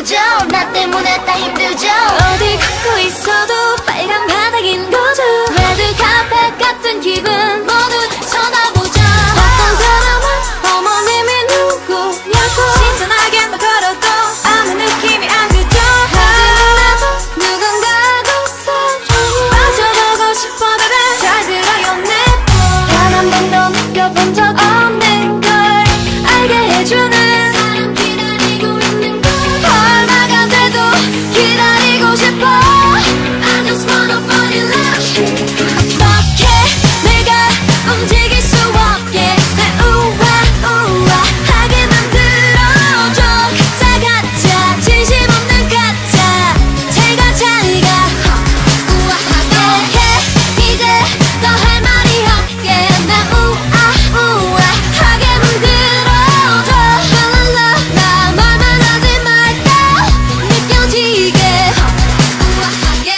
힘들죠. 나 때문에 다 힘들죠. 어디 걷고 있어도 빨간 바닥인 거죠. 레드 카펫 같은 기분 모두 쳐다보죠. 어떤 사람은 어머님이 누구냐고 신선하게 막 걸어도 아무 느낌이 안 들죠. 하지만 나도 누군가하고 사랑해 빠져보고 싶어 baby. 잘 들어요 내 말. 단 한 번도 느껴본 적 없는 걸 알게 해주는 사람 기다리고 있는 걸. 얼마가 돼도 기다리고 싶어. I just wanna fall in love. 어떻게 내가 움직일 수 없게 날 우아우아하게 만들어줘. 가짜 진심 없는 가짜 제가 잘가 우아하게 해. 이제 더 할 말이 없게 날 우아우아하게 만들어줘. 랄랄라 나 말만 하지 말까 느껴지게 우아하게.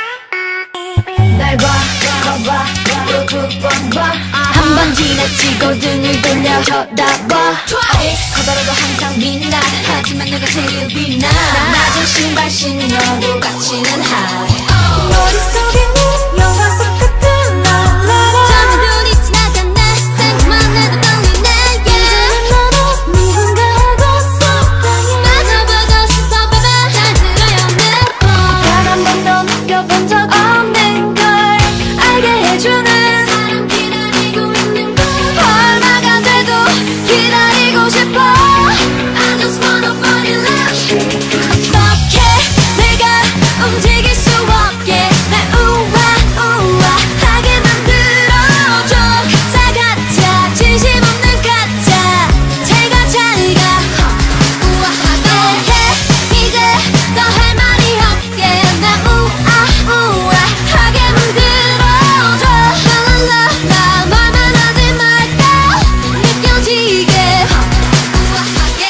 날 봐, 봐봐, 또 두 번 봐. 한 번 지나치고 등을 돌려 쳐다봐. 커다라도 항상 빛나. 하지만 내가 제일 빛나. 낮은 신발 신어도 가치는 Hyde. 머릿속에 네 영화 속 같은 랄라라. 잠에 눈이 지나갔네. 생각만 해도 떨리네. 이제는 나도 누군가하고 사랑해 빠져보고 싶어 baby. 잘 들어요 내 말. 단 한 번도 느껴본 적 없는 걸 알게 해주는 사람 기다리고 있는 걸. 얼마가 돼도 기다리고 싶어. I just wanna fall in love. 어떻게 내가 움직일 수 없게 날 우아우아하게 만들어줘. 가짜 진심 없는 가짜 제가 잘가 우아하게 해. 이제 더 할 말이 없게 날 우아우아하게 만들어줘. 랄랄라 나 말만 하지 말까 느껴지게 우아하게.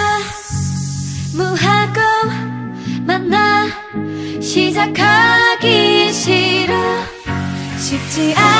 무하고 만나 시작하기 싫어. 쉽지 않아